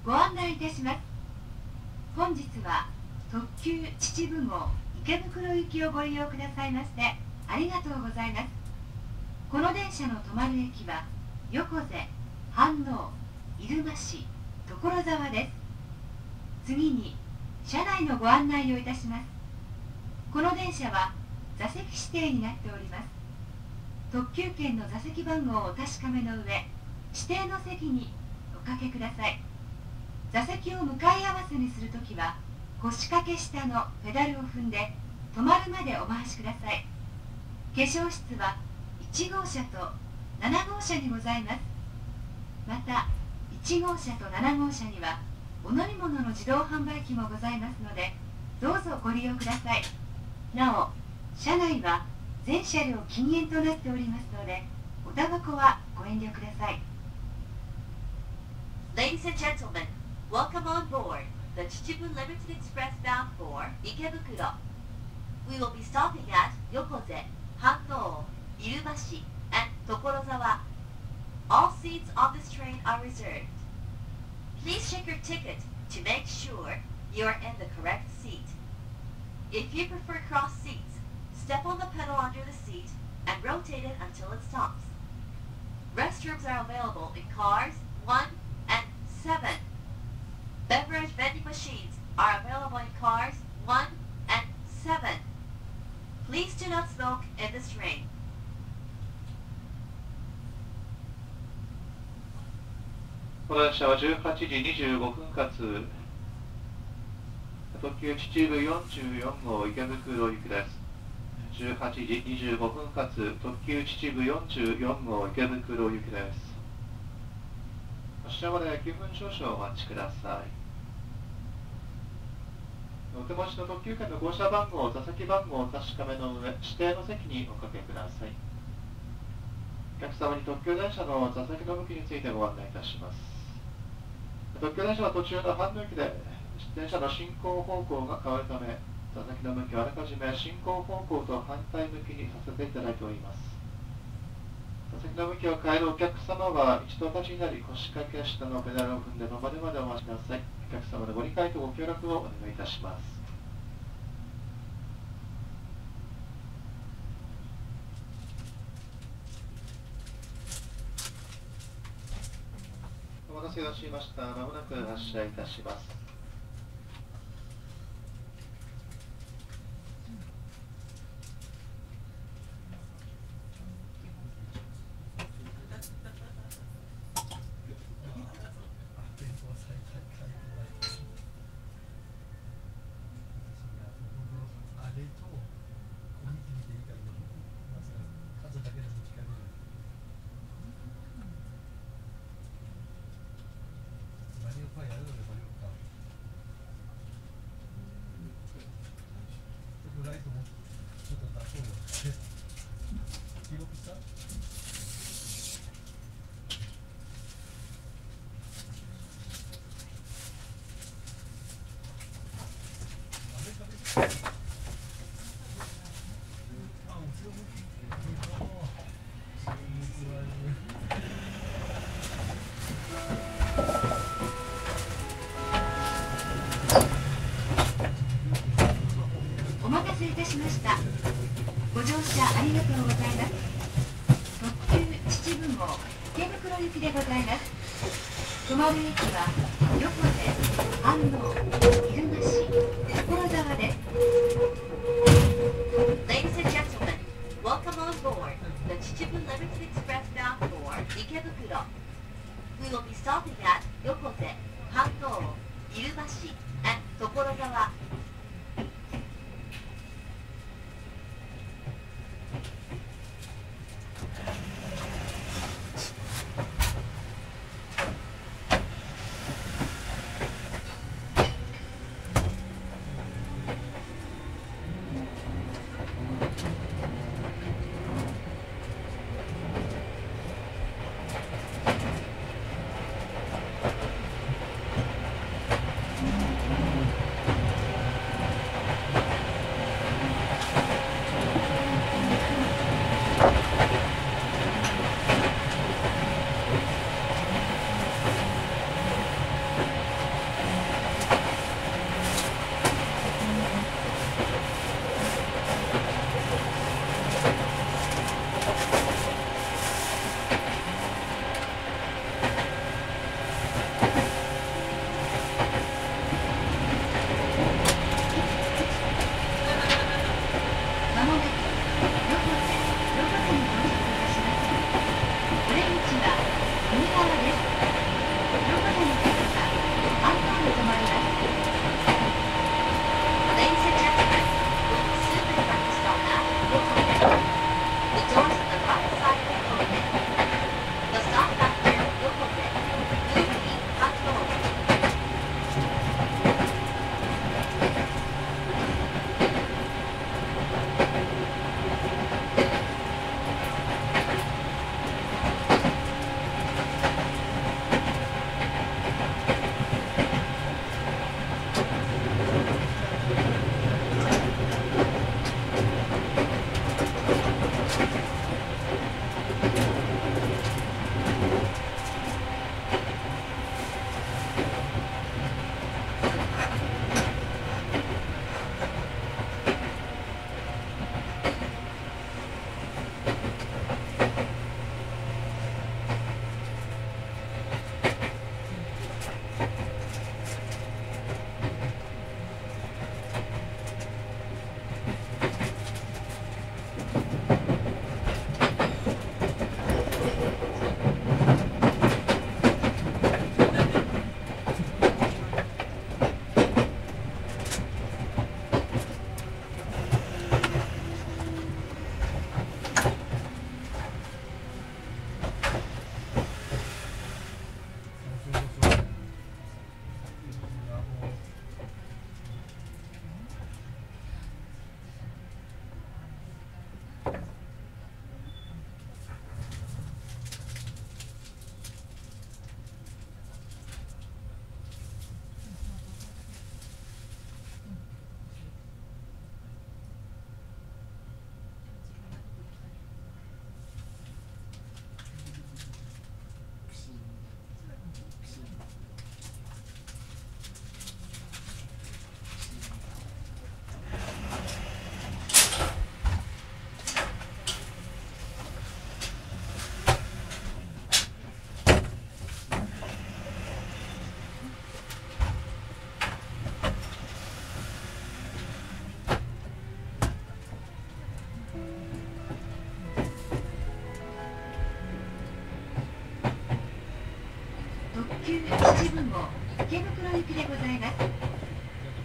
ご案内いたします。本日は特急秩父号池袋行きをご利用くださいましてありがとうございます。この電車の止まる駅は横瀬、飯能、入間市、所沢です。次に車内のご案内をいたします。この電車は座席指定になっております。特急券の座席番号をお確かめの上、指定の席におかけください。座席を向かい合わせにするときは腰掛け下のペダルを踏んで止まるまでお回しください。化粧室は1号車と7号車にございます。また1号車と7号車にはお乗り物の自動販売機もございますのでどうぞご利用ください。なお車内は全車両禁煙となっておりますのでおタバコはご遠慮ください。 Ladies and gentlemen, welcome on board the Chichibu Limited Express bound for Ikebukuro. We will be stopping at Yokose, Hannou, Irumashi, and Tokorozawa. All seats on this train are reserved. Please check your ticket to make sure you are in the correct seat. If you prefer cross seats, step on the pedal under the seat and rotate it until it stops. Restrooms are available in cars 1 and 7. Beverage vending machines are available in cars 1 and 7. Please do not smoke in this train. この電車は18時25分発特急秩父44号池袋行きです。18時25分発特急秩父44号池袋行きです。発車まで9分少々お待ちください。お手持ちの特急券の号車番号、座席番号を確かめの上、指定の席におかけください。お客様に特急電車の座席の向きについてご案内いたします。特急電車は途中の飯能駅で電車の進行方向が変わるため、座席の向きをあらかじめ進行方向と反対向きにさせていただいております。座席の向きを変えるお客様は一度立ちになり腰掛け下のペダルを踏んで止まるまでお待ちください。お客様のご理解とご協力をお願いいたします。お待たせいたしました。まもなく発車いたします。 お待たせいたしました。ご乗車ありがとうございます。特急秩父号池袋行きでございます。止まる駅は横瀬、飯能、入間市、所沢です。 Ladies and gentlemen, welcome on board the Chichibu Limited Express bound for Ikebukuro. We will be stopping at Yokose, Hannou, Irumashi, and Tokorozawa.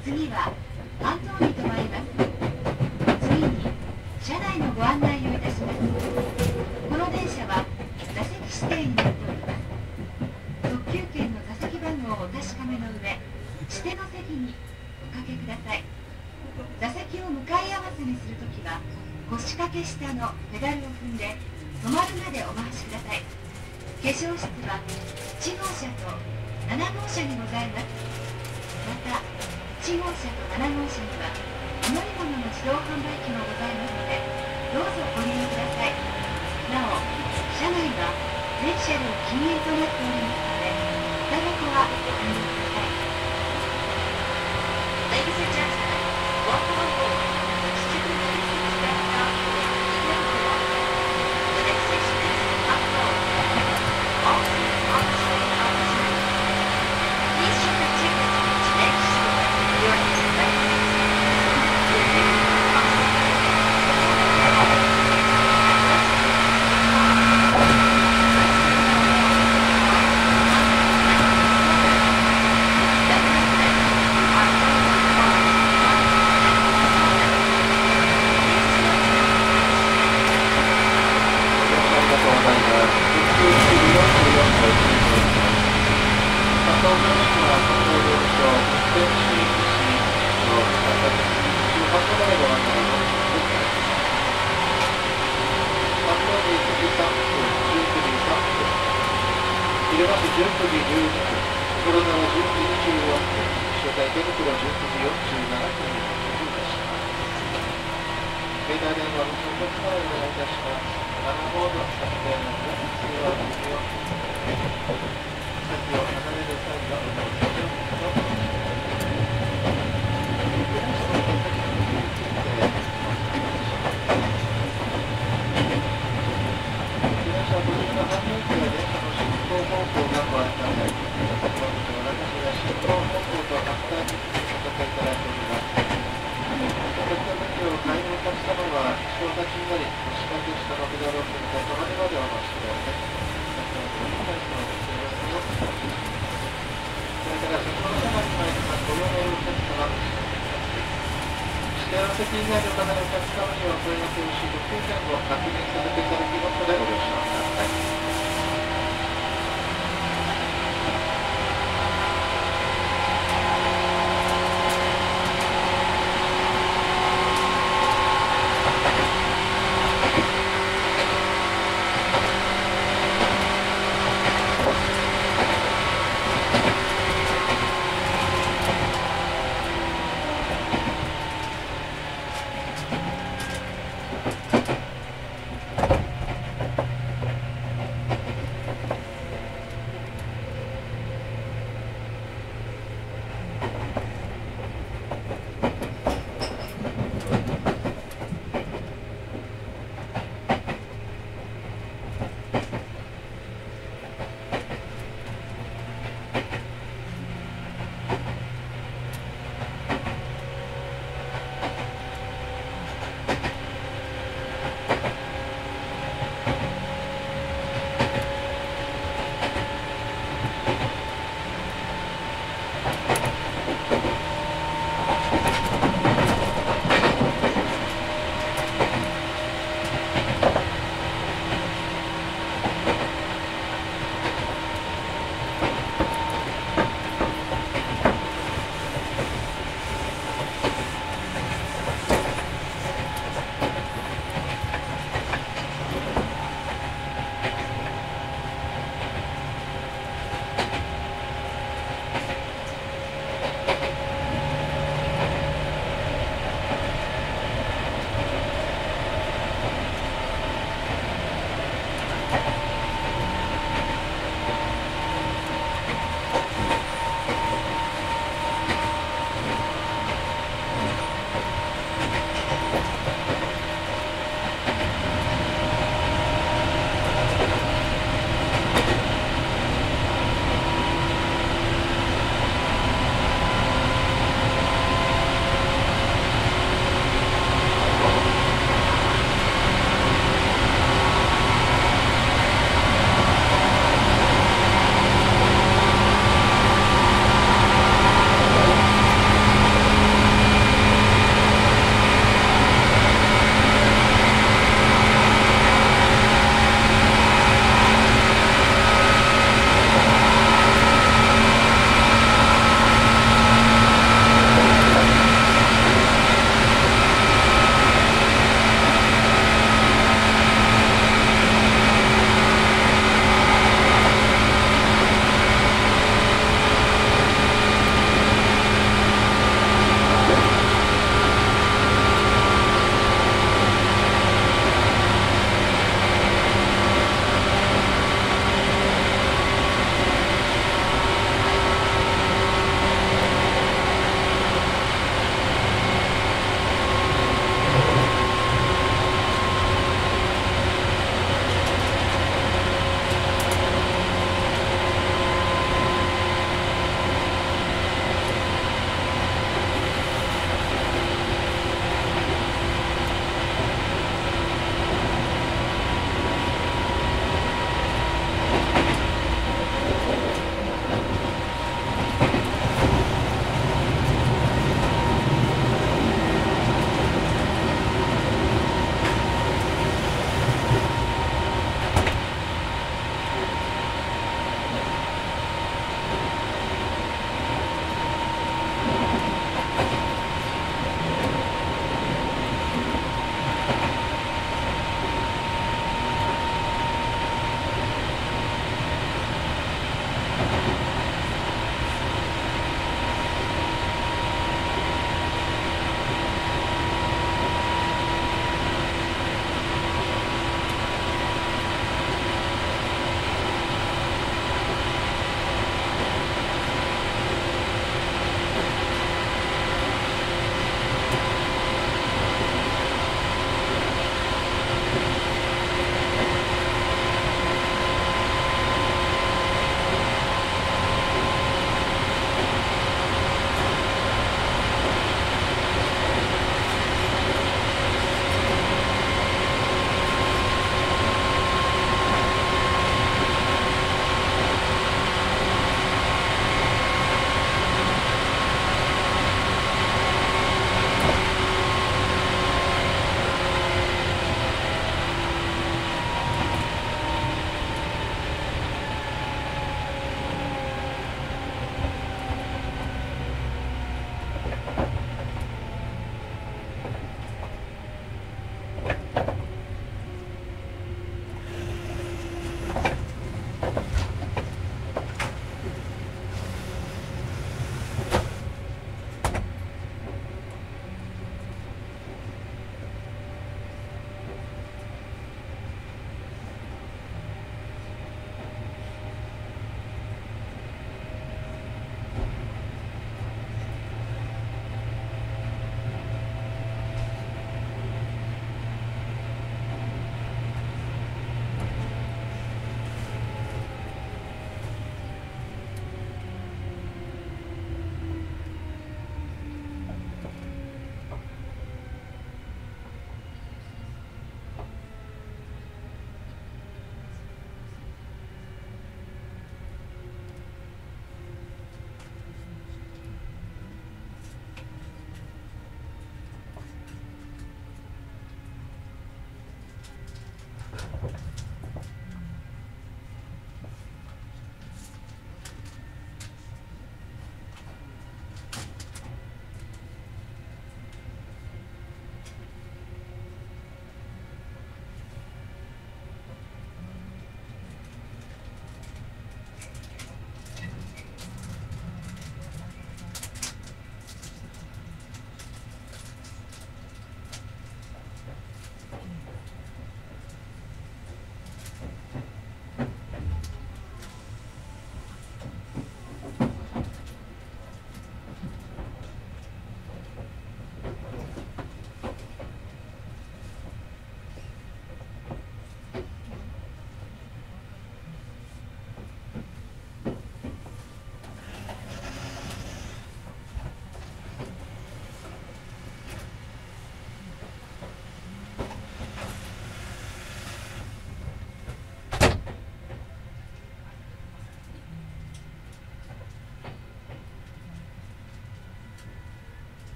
次は半島に停まります。次に車内のご案内をいたします。この電車は座席指定になっております。特急券の座席番号をお確かめの上、指定の席におかけください。座席を向かい合わせにするときは腰掛け下のペダルを踏んで止まるまでお回しください。化粧室は1号車と7号車にございます。また1号車と7号車にはお乗り物の自動販売機もございますので、どうぞご利用ください。なお車内は全車両禁煙となっておりますので、タバコはご遠慮ください。 Ladies and gentlemen, welcome on board the Chichibu Limited Express bound for Ikebukuro. The next station is Hanko. All seats on the train are reserved. Please check your ticket to make sure you're in the right seat. Your ticket will cost you.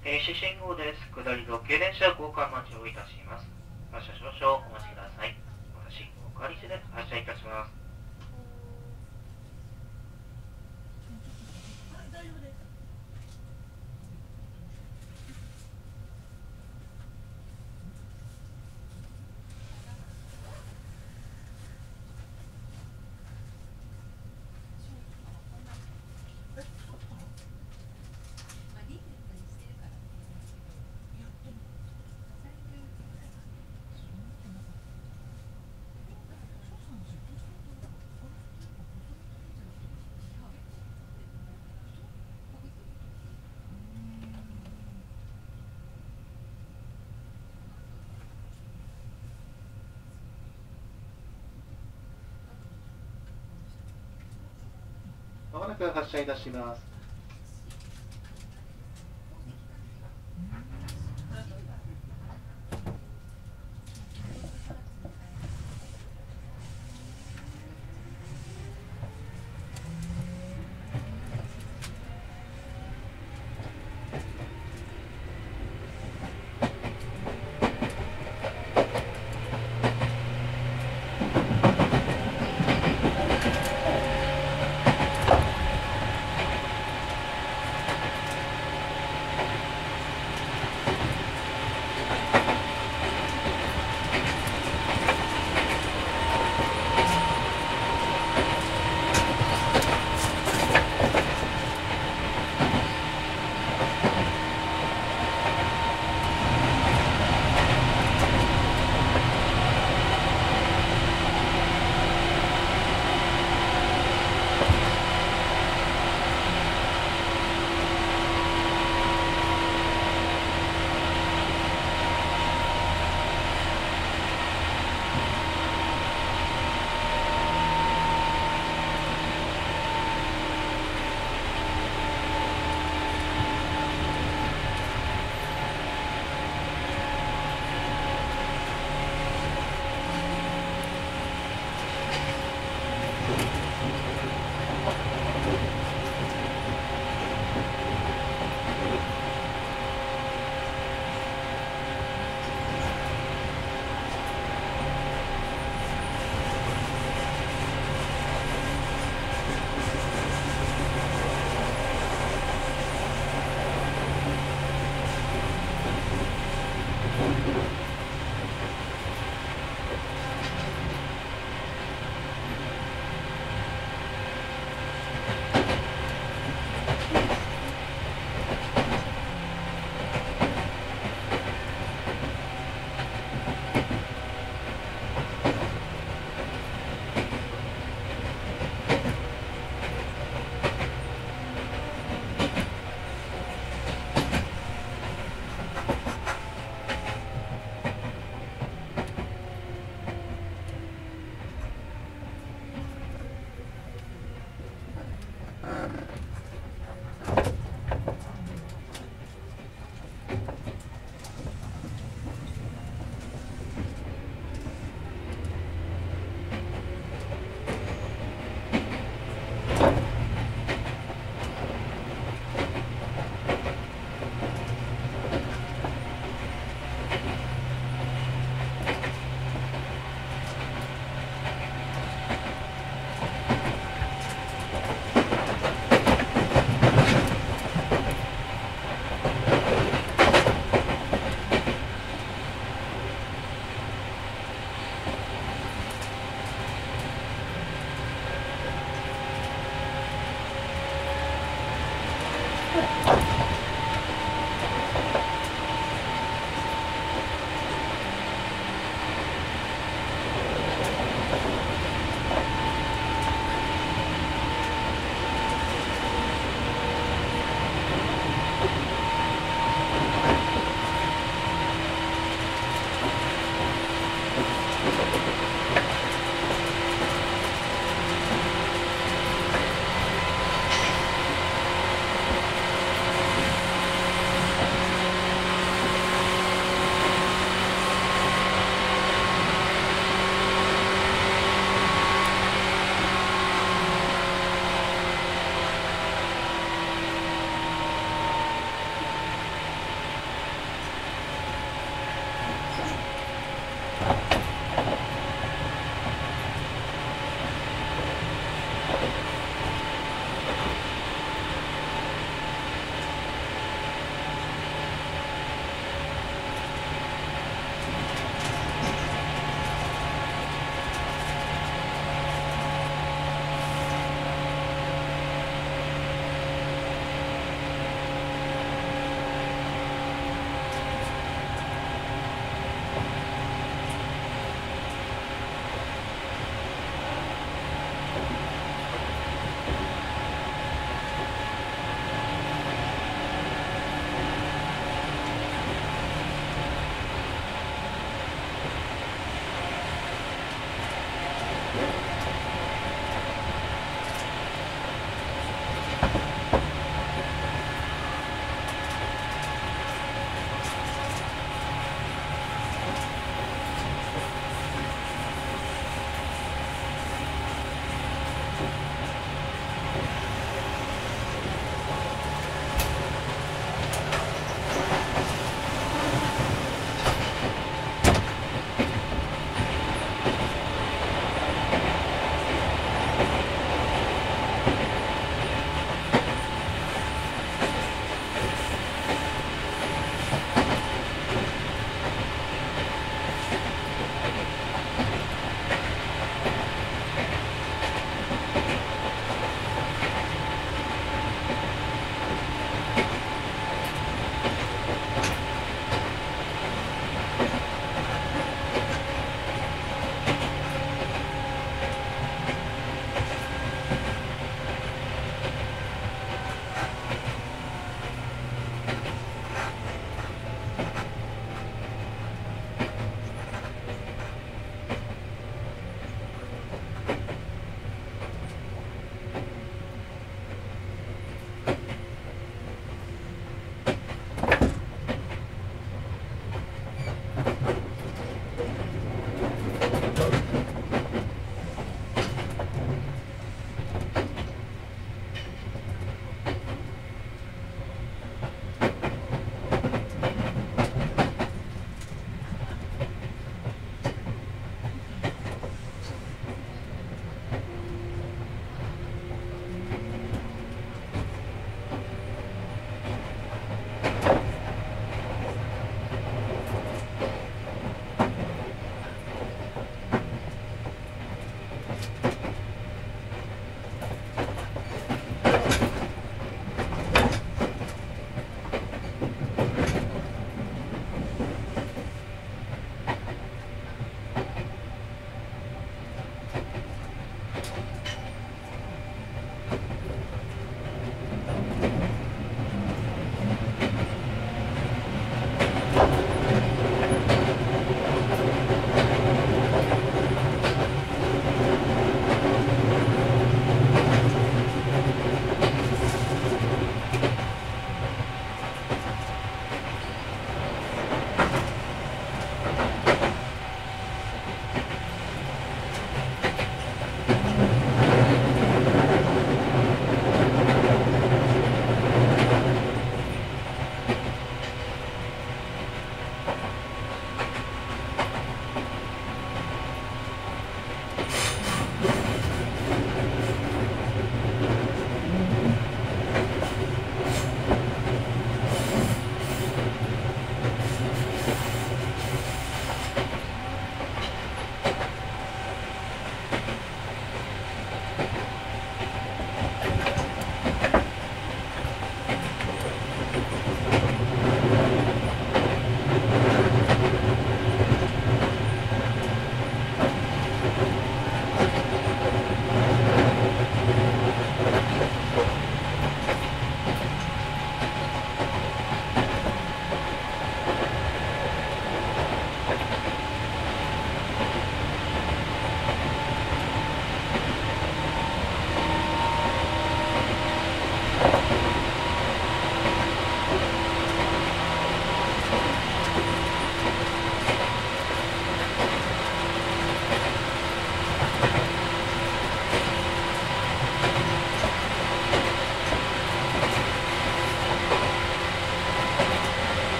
停止信号です。下り特急電車交換待ちをいたします。発車少々お待ちください。また信号変わり次第発車いたします。まもなく発車いたします。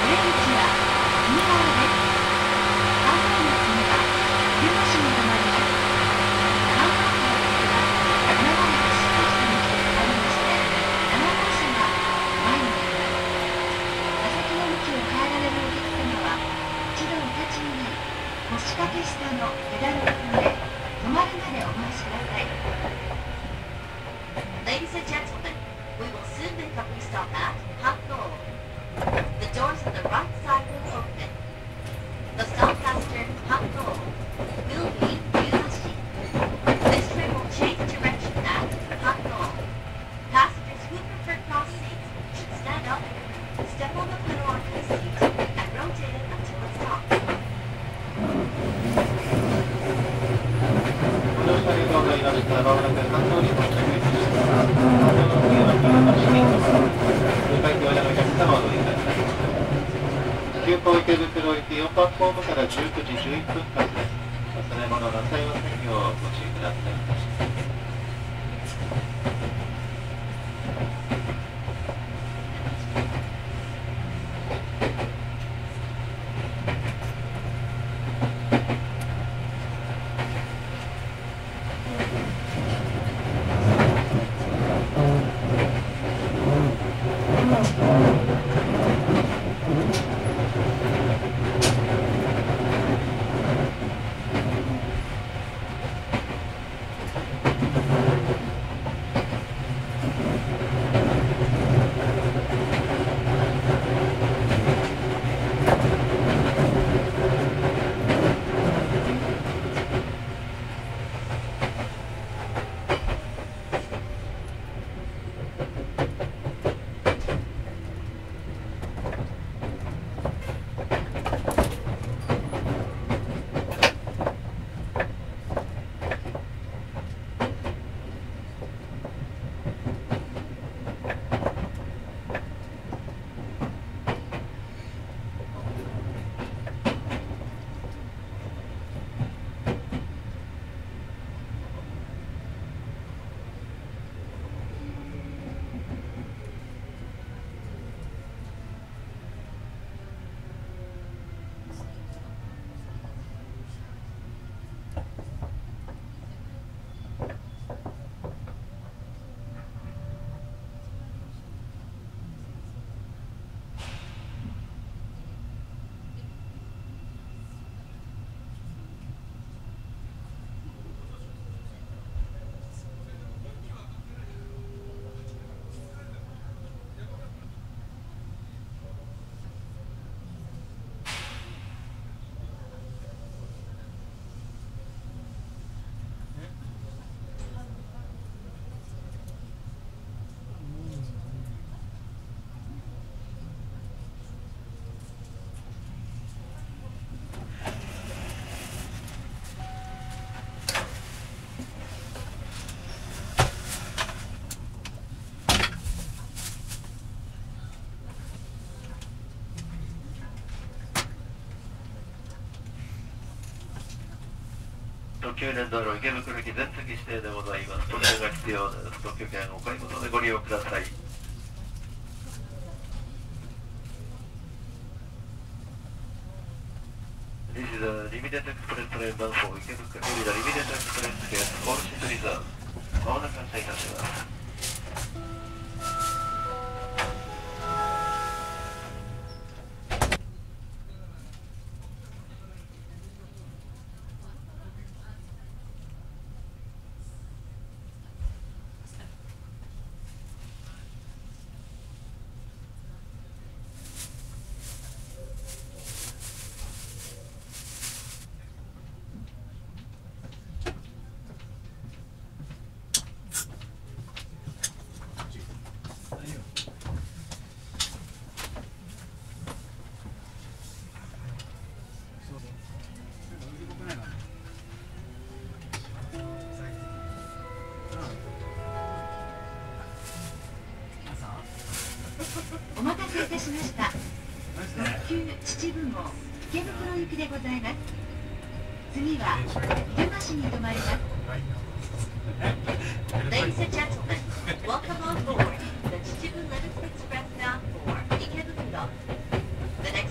Ladies and gentlemen, we will soon make a restop at Hankou. The doors on the right side will open. The stop after Hankou will be Yudashi. This train will change direction at Hankou. Passengers who prefer cross seats should stand up, step on the pedal on your seat, and rotate it until it stops. ご乗車ありがとうございました。まもなく関東に到着いたします。関東の次は新橋に停まります。通会橋のお客様をお乗りください。急行池袋行き4番ホームから19時11分発です。忘れ物なさいませんようご注意ください。 特急連道路池袋駅全席指定でございます。特急が必要です。特急券お買い物でご利用ください。This is a limited express train bound for 池袋。This is a limited express train for 新リザーブ。まもなく発車いたします。 お待たせいたしました。特急秩父号池袋行きでございます。次は入間市に停まります。 Ladies and gentlemen, welcome on board the Chichibu Limited Express bound for Ikebukuro. The next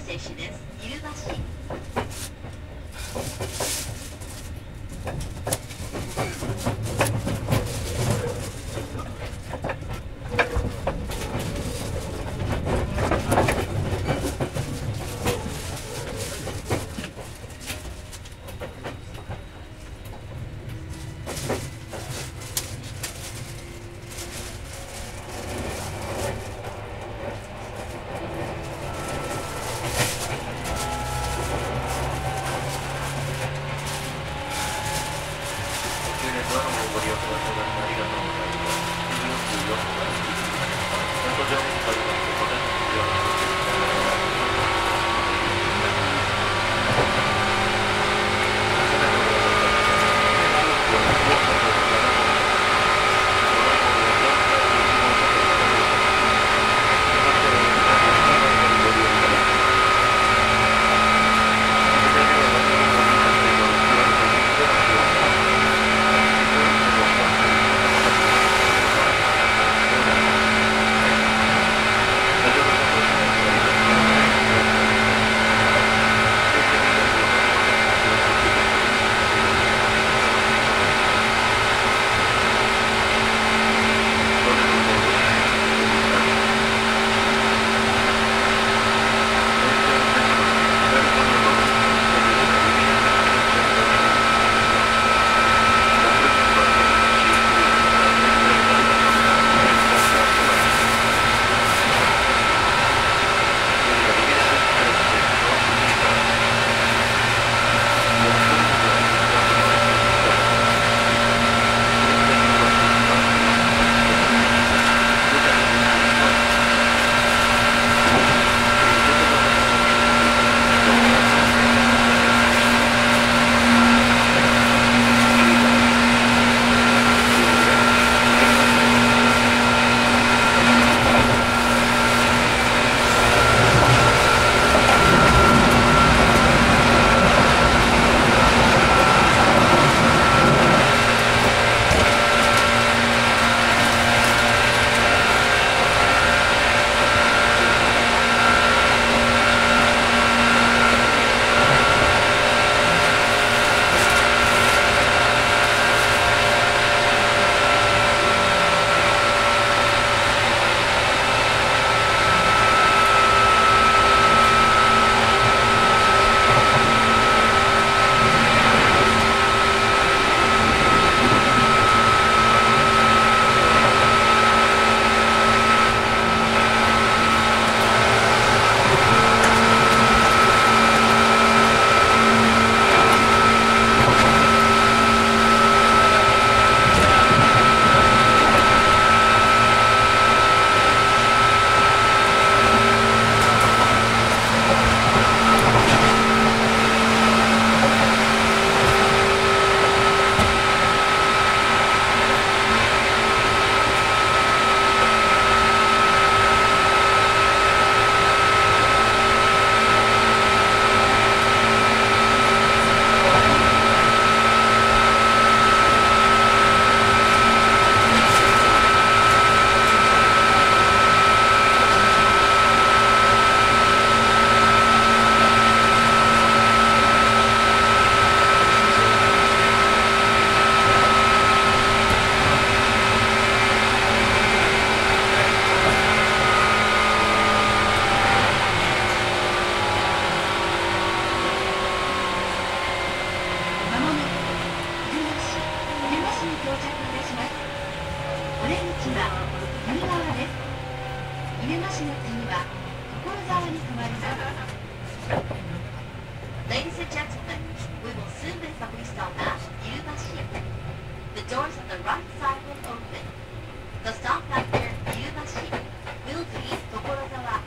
Ladies and gentlemen, we will soon be stop at Yubashi. The doors on the right side will open. The stop after Yubashi will be Tokorozawa.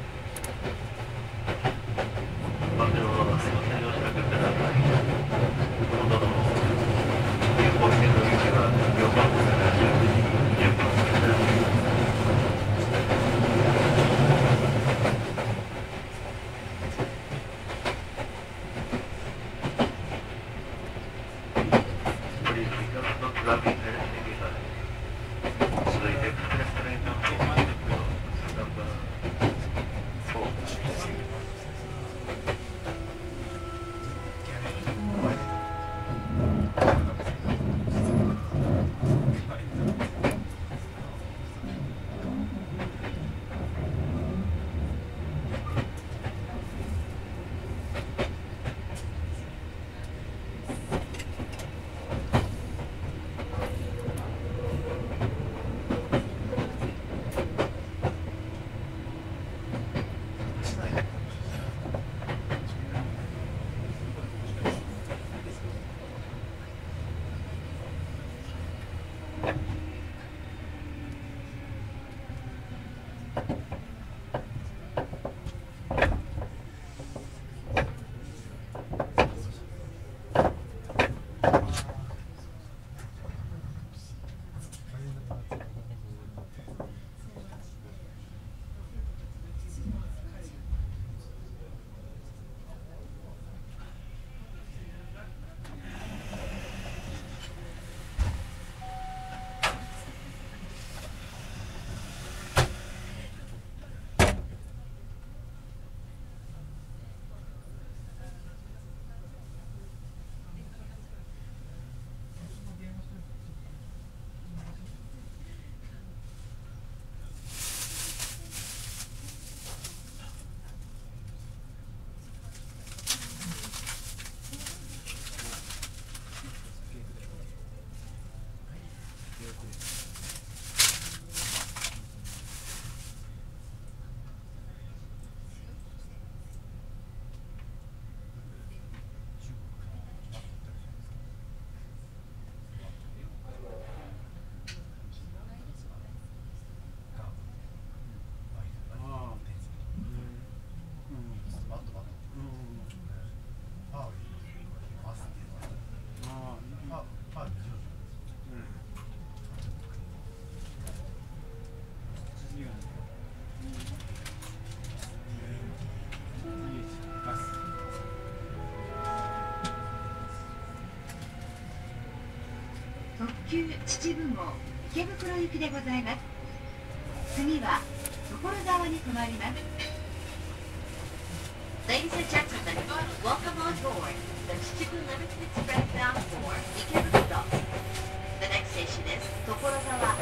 場所をご利用してください。この道路の有効線の位置は4番から10時10分です。 特急秩父号池袋行きでございます。次は所沢に停まります。 Ladies and gentlemen, welcome on board the Chichibu Limited Express bound for Ikebukuro. The next station is Tokorozawa.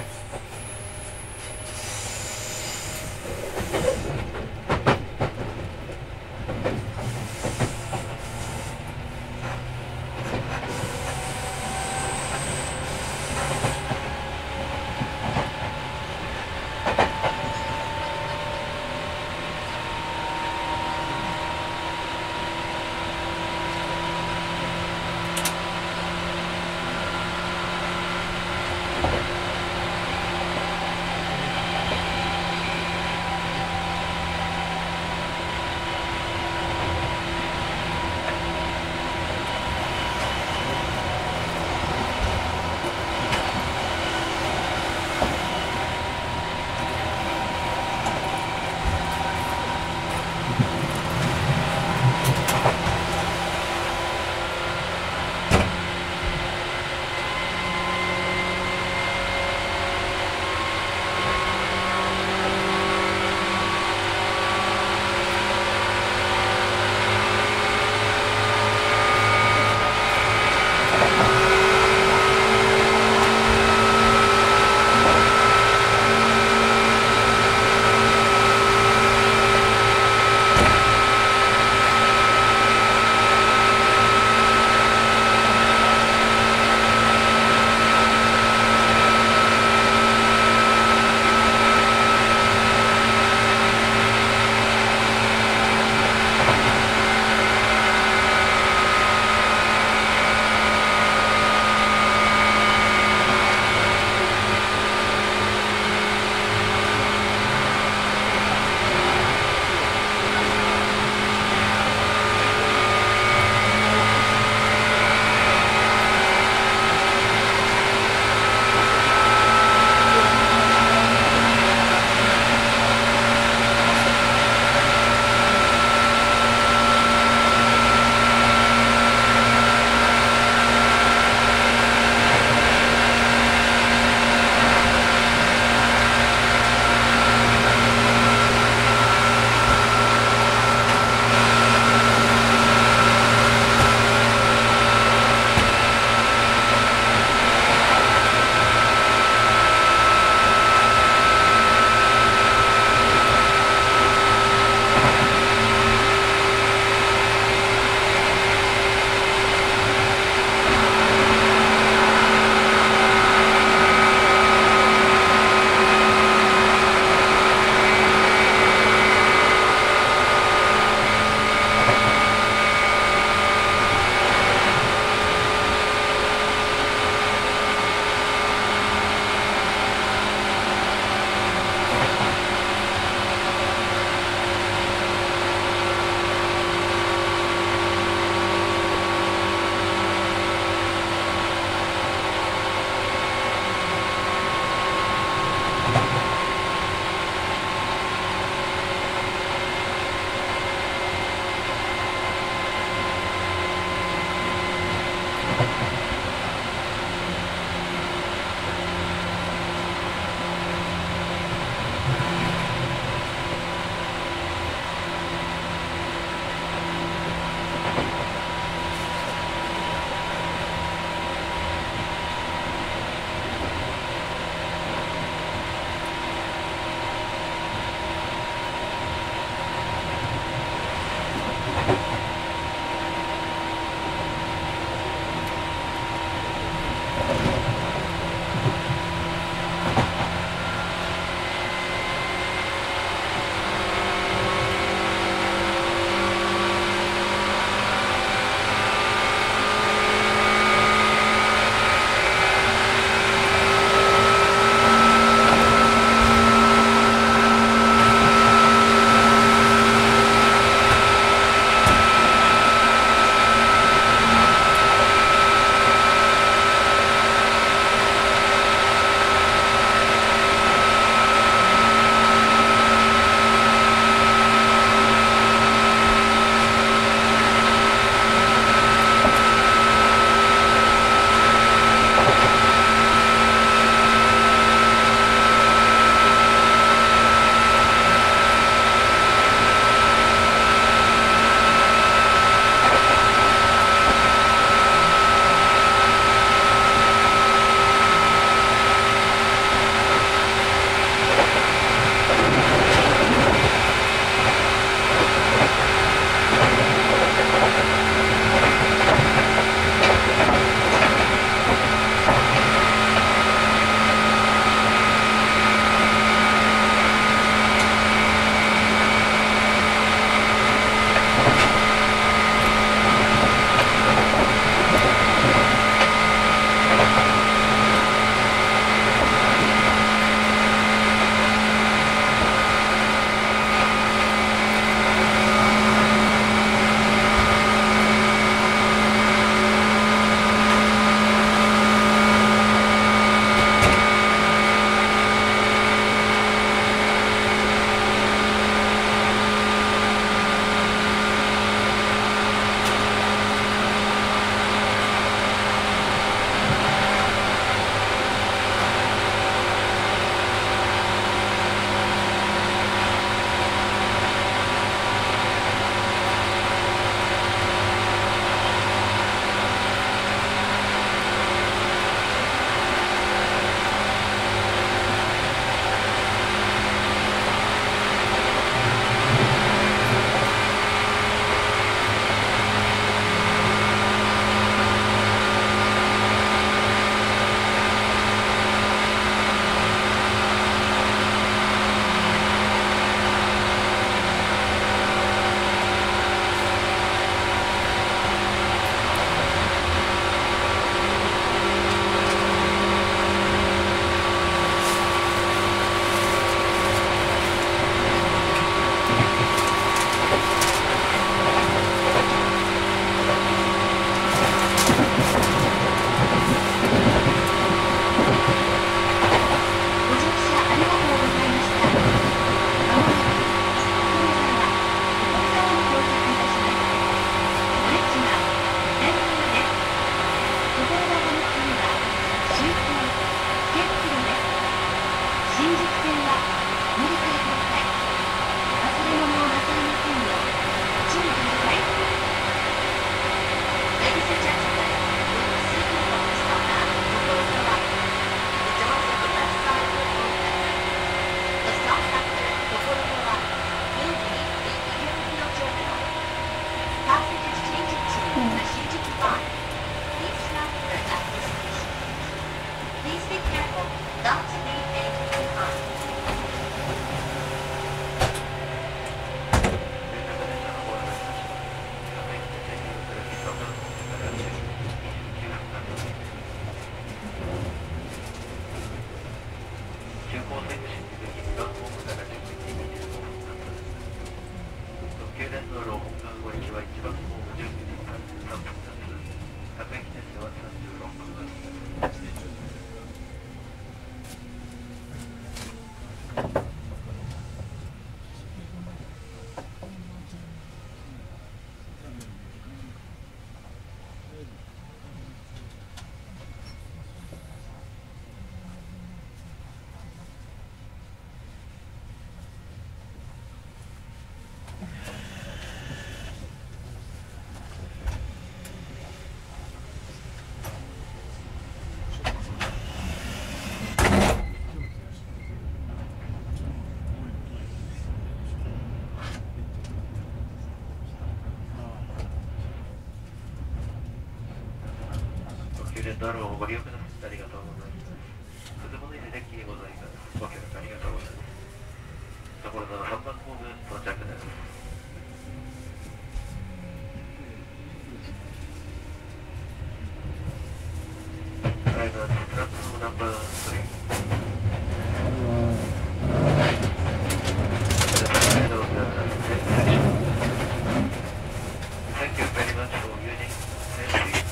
ドアをご利用くださってありがとうございます。くずもの入れデッキにございます。ご協力ありがとうございます。ところの3番ホーム到着です。Driver to platform number 3. Thank you very much for using Sensei.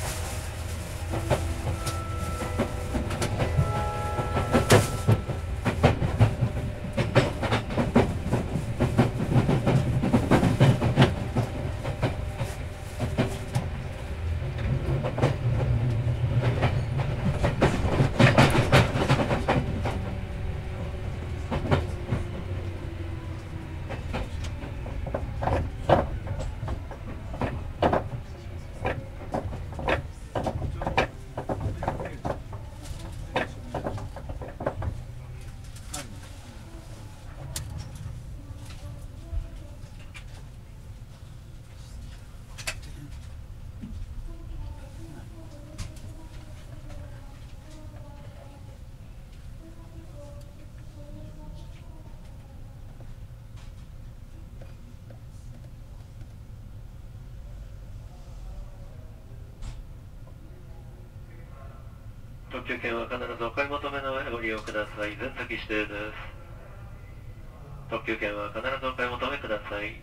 特急券は必ずお買い求めの上ご利用ください。全席指定です。特急券は必ずお買い求めください。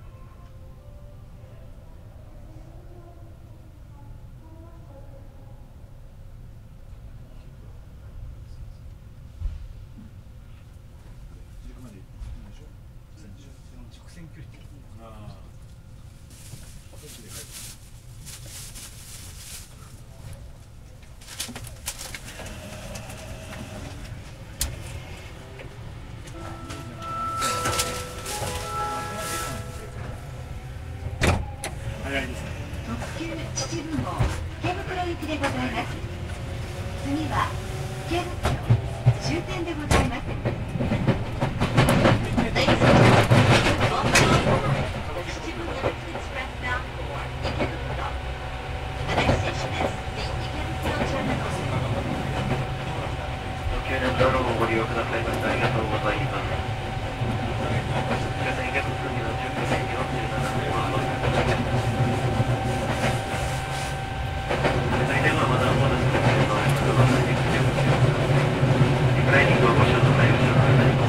特急秩父号池袋行きでございます。次は池袋終点でございます。 道路をご利用くださいましてありがとうございます。終点池袋には19時47分を続いてはマナーボードスのリクライニングをご使用の際後ろの方に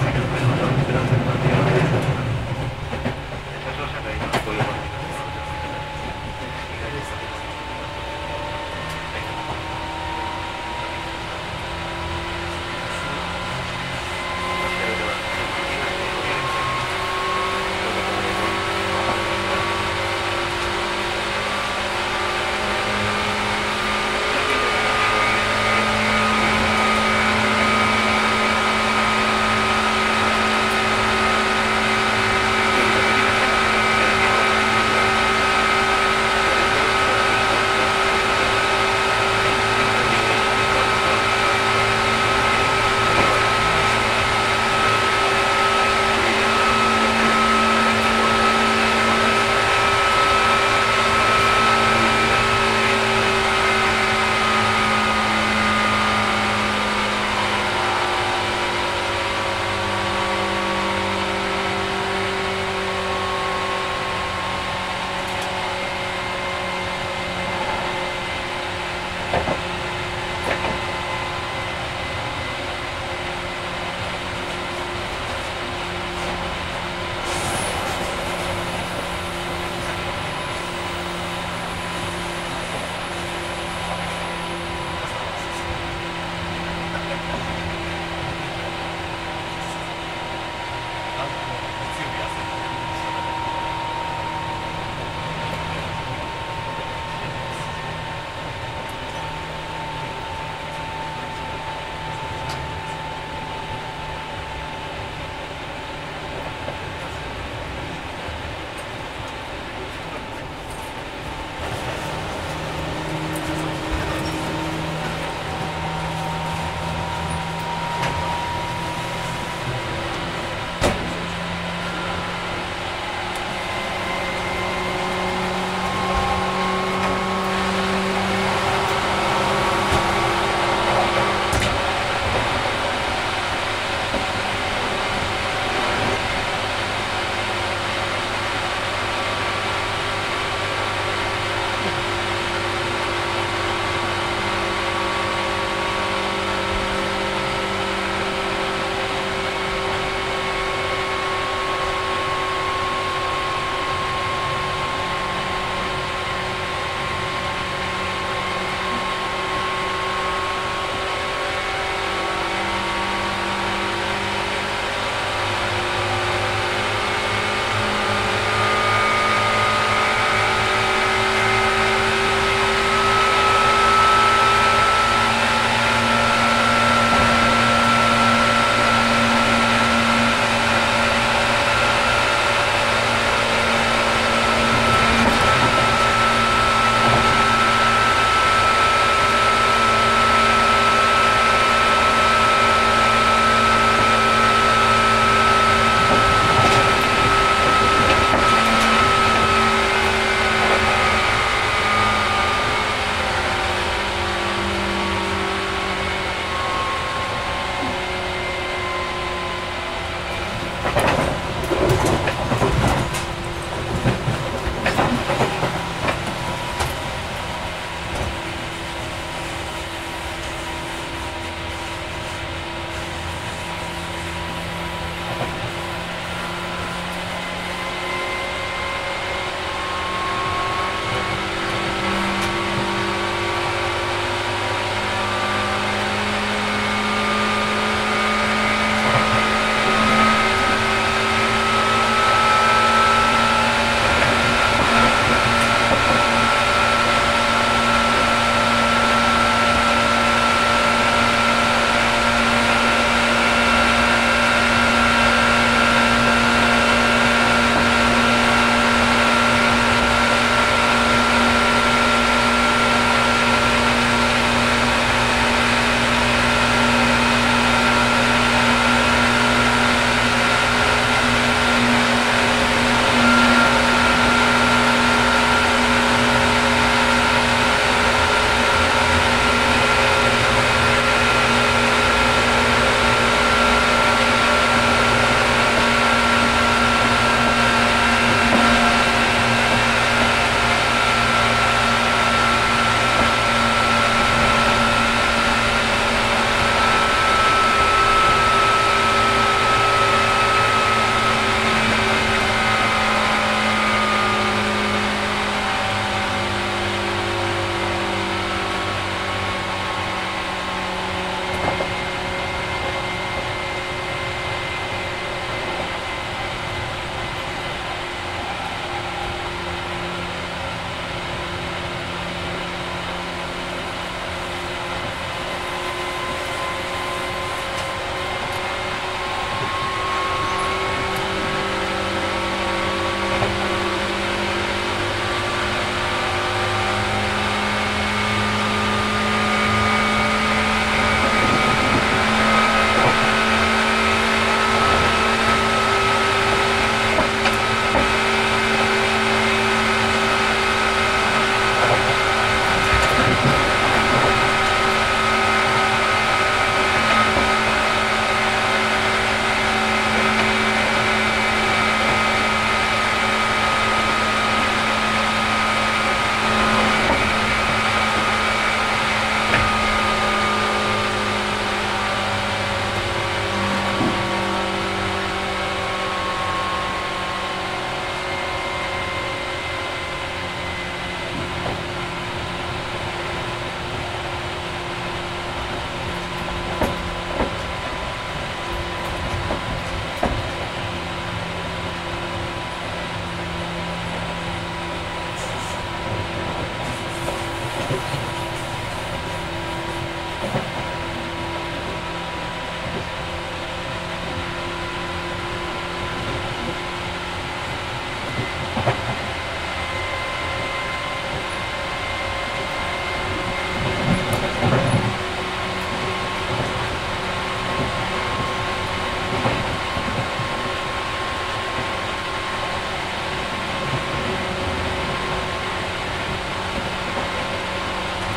お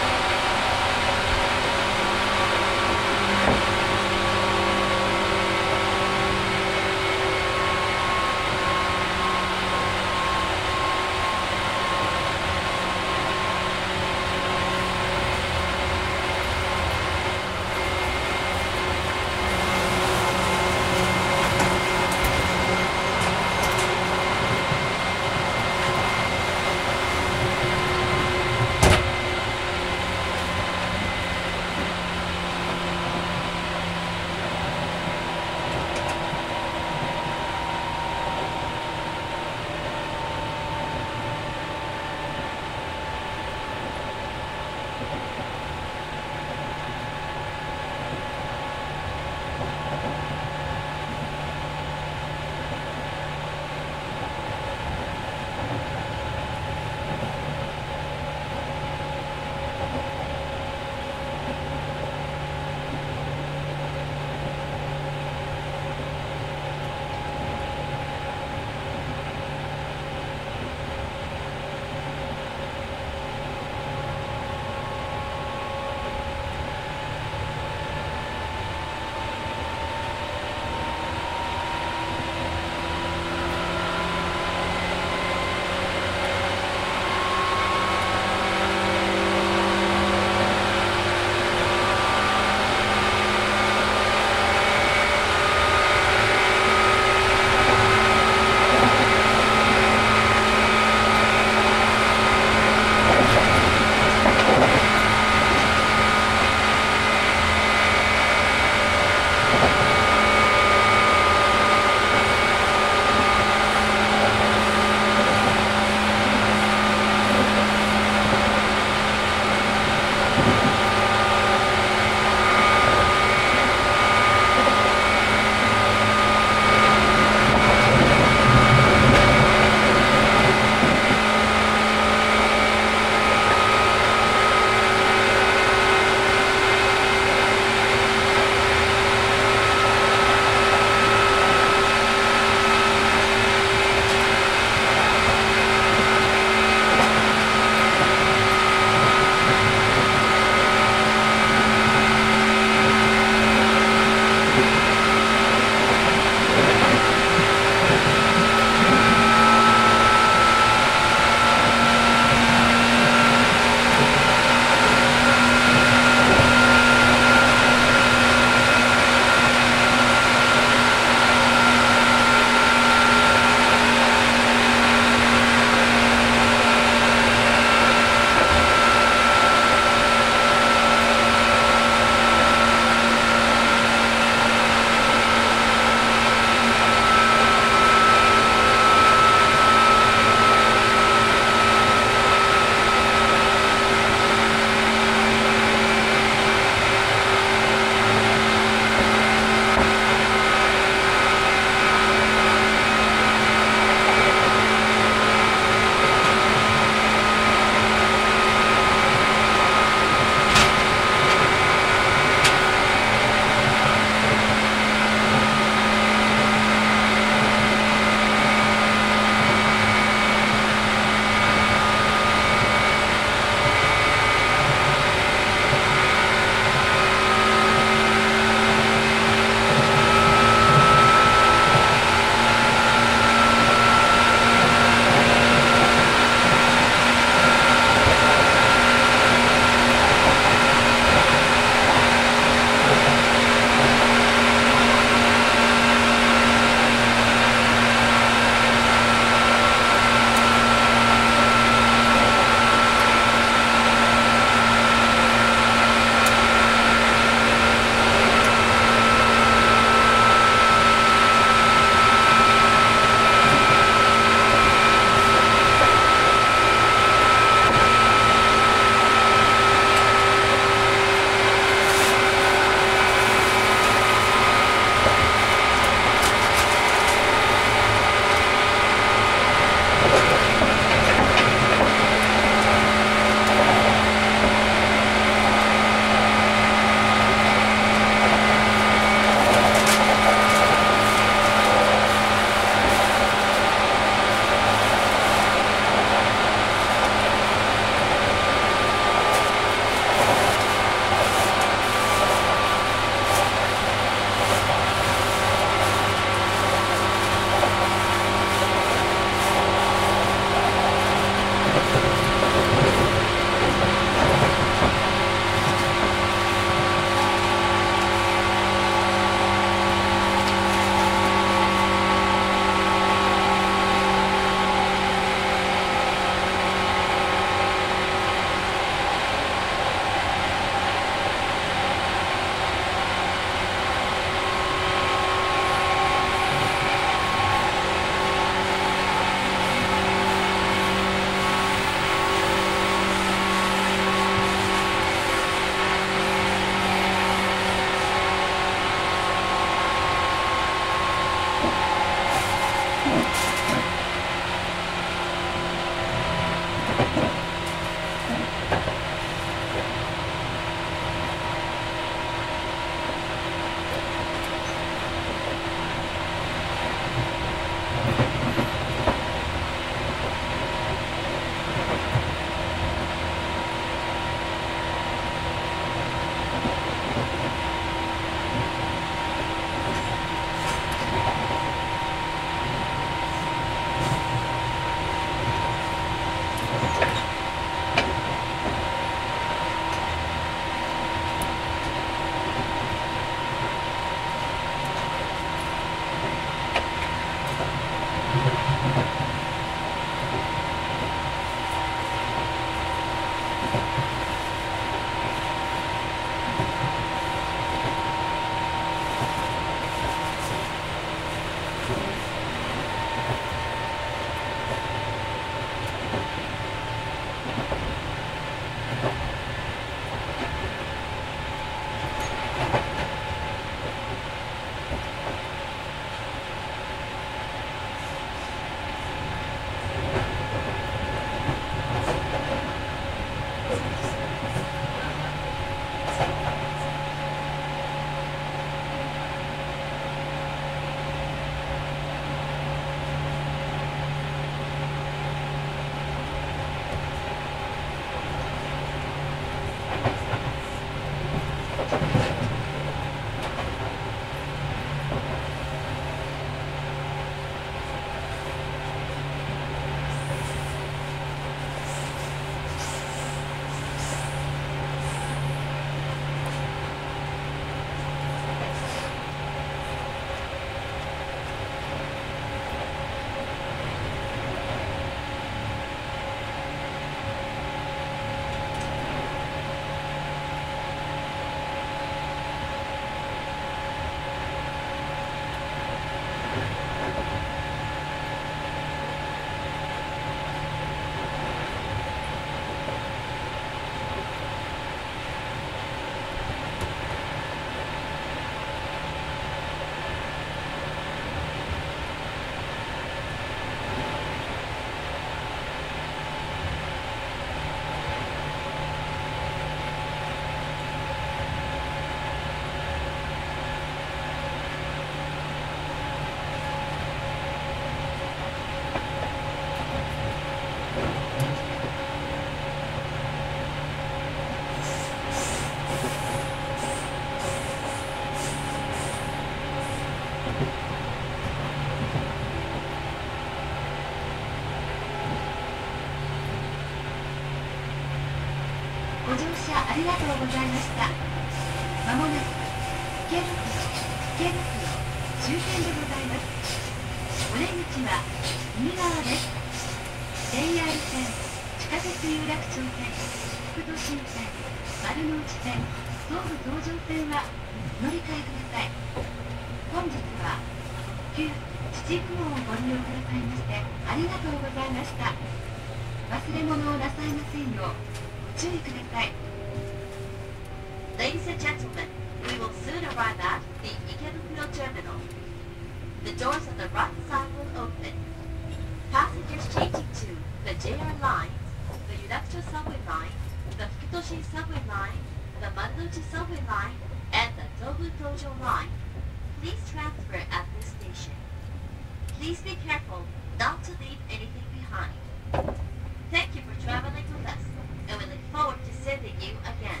ご乗車ありがとうございました。まもなく池袋終点でございます。お出口は右側です。JR 線、地下鉄有楽町線、副都心線、丸の内線、東武東上線はお乗り換えください。本日は特急秩父号をご利用くださいましてありがとうございました。忘れ物をなさいませんようご注意ください。 Ladies and gentlemen, we will soon arrive at the Ikebukuro Terminal. The doors on the right side will open. Passengers changing to the JR lines, the Yurakucho subway line, the Fukutoshin subway line, the Marunouchi subway line, and the Tobu Tojo line, please transfer at this station. Please be careful not to leave anything behind. Thank you for traveling with us, and we look forward to sending you again.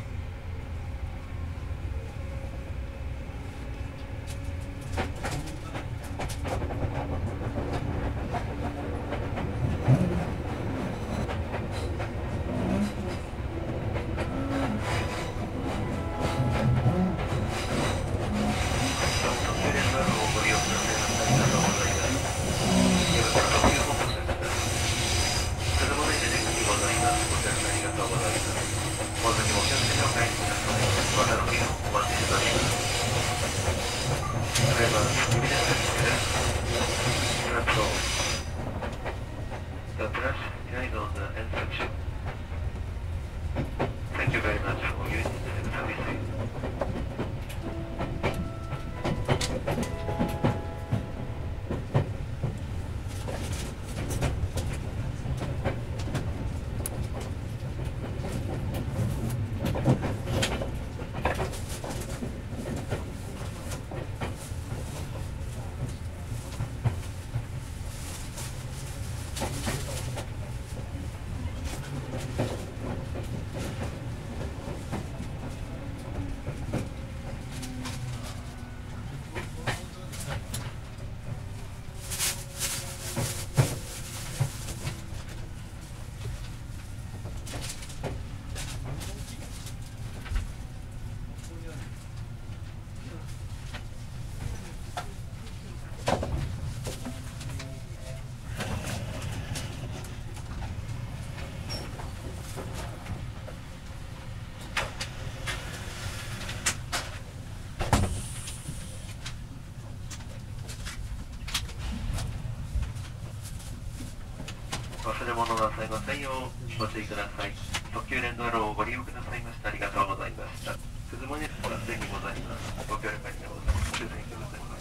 忘れ物なさいませんようご注意ください。特急連ド路をご利用くださいましてありがとうございました。鈴森駅は線にございます。ご協力ありがとうございます。Thank youございました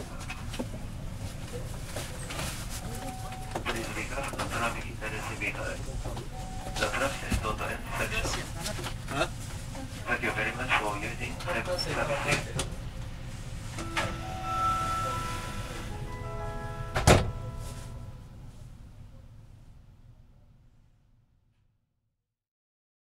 。Please be careful the traffic is very high. The traffic is on the end section. Thank you very much for using the traffic.